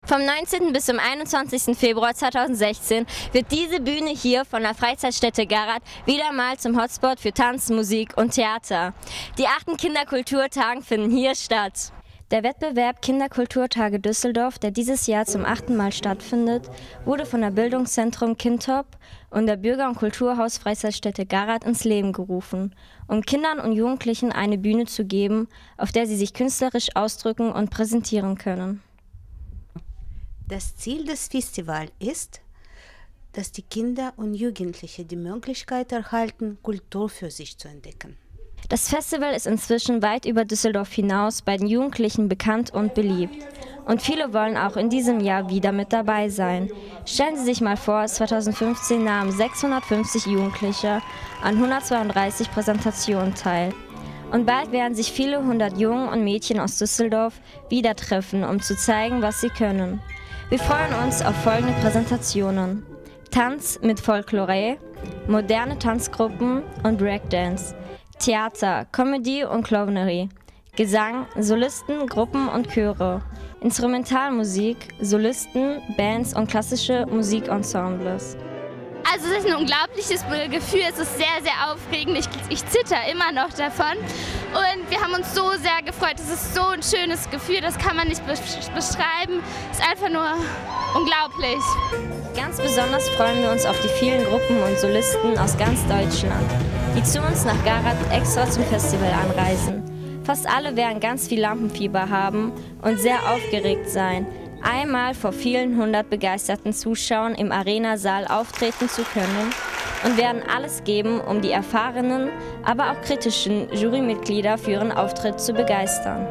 Vom 19. bis zum 21. Februar 2016 wird diese Bühne hier von der Freizeitstätte Garat wieder mal zum Hotspot für Tanz, Musik und Theater. Die 8. Kinderkulturtage finden hier statt. Der Wettbewerb Kinderkulturtage Düsseldorf, der dieses Jahr zum 8. Mal stattfindet, wurde von der Bildungszentrum Kintop und der Bürger- und Kulturhaus Freizeitstätte Garat ins Leben gerufen, um Kindern und Jugendlichen eine Bühne zu geben, auf der sie sich künstlerisch ausdrücken und präsentieren können. Das Ziel des Festivals ist, dass die Kinder und Jugendliche die Möglichkeit erhalten, Kultur für sich zu entdecken. Das Festival ist inzwischen weit über Düsseldorf hinaus bei den Jugendlichen bekannt und beliebt. Und viele wollen auch in diesem Jahr wieder mit dabei sein. Stellen Sie sich mal vor, 2015 nahmen 650 Jugendliche an 132 Präsentationen teil. Und bald werden sich viele hundert Jungen und Mädchen aus Düsseldorf wieder treffen, um zu zeigen, was sie können. Wir freuen uns auf folgende Präsentationen: Tanz mit Folklore, moderne Tanzgruppen und Breakdance, Theater, Comedy und Clownerie, Gesang, Solisten, Gruppen und Chöre, Instrumentalmusik, Solisten, Bands und klassische Musikensembles. Also es ist ein unglaubliches Gefühl, es ist sehr, sehr aufregend, ich zitter immer noch davon und wir haben uns so sehr gefreut, es ist so ein schönes Gefühl, das kann man nicht beschreiben, es ist einfach nur unglaublich. Ganz besonders freuen wir uns auf die vielen Gruppen und Solisten aus ganz Deutschland, die zu uns nach Garat extra zum Festival anreisen. Fast alle werden ganz viel Lampenfieber haben und sehr aufgeregt sein, einmal vor vielen hundert begeisterten Zuschauern im Arenasaal auftreten zu können und werden alles geben, um die erfahrenen, aber auch kritischen Jurymitglieder für ihren Auftritt zu begeistern.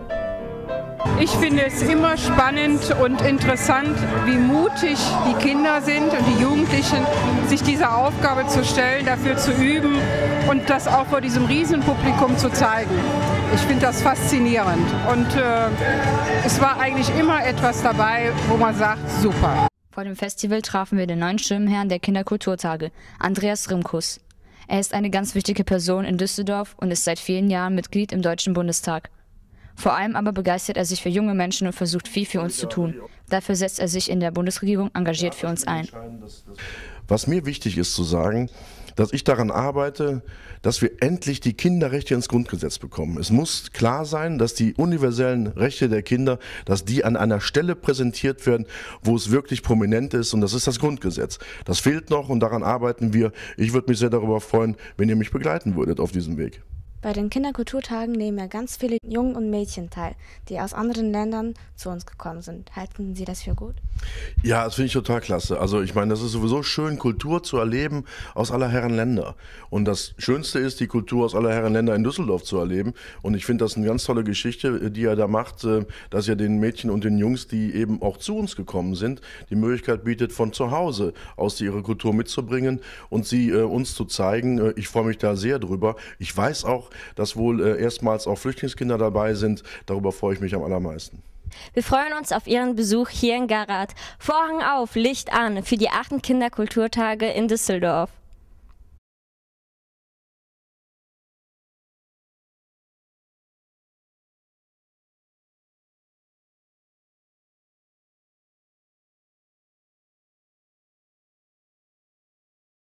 Ich finde es immer spannend und interessant, wie mutig die Kinder sind und die Jugendlichen, sich dieser Aufgabe zu stellen, dafür zu üben und das auch vor diesem Riesenpublikum zu zeigen. Ich finde das faszinierend und es war eigentlich immer etwas dabei, wo man sagt, super. Vor dem Festival trafen wir den neuen Schirmherrn der Kinderkulturtage, Andreas Rimkus. Er ist eine ganz wichtige Person in Düsseldorf und ist seit vielen Jahren Mitglied im Deutschen Bundestag. Vor allem aber begeistert er sich für junge Menschen und versucht viel für uns zu tun. Dafür setzt er sich in der Bundesregierung engagiert für uns ein. Was mir wichtig ist zu sagen, dass ich daran arbeite, dass wir endlich die Kinderrechte ins Grundgesetz bekommen. Es muss klar sein, dass die universellen Rechte der Kinder, dass die an einer Stelle präsentiert werden, wo es wirklich prominent ist, und das ist das Grundgesetz. Das fehlt noch und daran arbeiten wir. Ich würde mich sehr darüber freuen, wenn ihr mich begleiten würdet auf diesem Weg. Bei den Kinderkulturtagen nehmen ja ganz viele Jungen und Mädchen teil, die aus anderen Ländern zu uns gekommen sind. Halten Sie das für gut? Ja, das finde ich total klasse. Also ich meine, das ist sowieso schön, Kultur zu erleben aus aller Herren Länder. Und das Schönste ist, die Kultur aus aller Herren Länder in Düsseldorf zu erleben. Und ich finde das eine ganz tolle Geschichte, die er da macht, dass er den Mädchen und den Jungs, die eben auch zu uns gekommen sind, die Möglichkeit bietet, von zu Hause aus ihre Kultur mitzubringen und sie uns zu zeigen. Ich freue mich da sehr drüber. Ich weiß auch, dass wohl erstmals auch Flüchtlingskinder dabei sind. Darüber freue ich mich am allermeisten. Wir freuen uns auf Ihren Besuch hier in Garat. Vorhang auf, Licht an für die 8. Kinderkulturtage in Düsseldorf.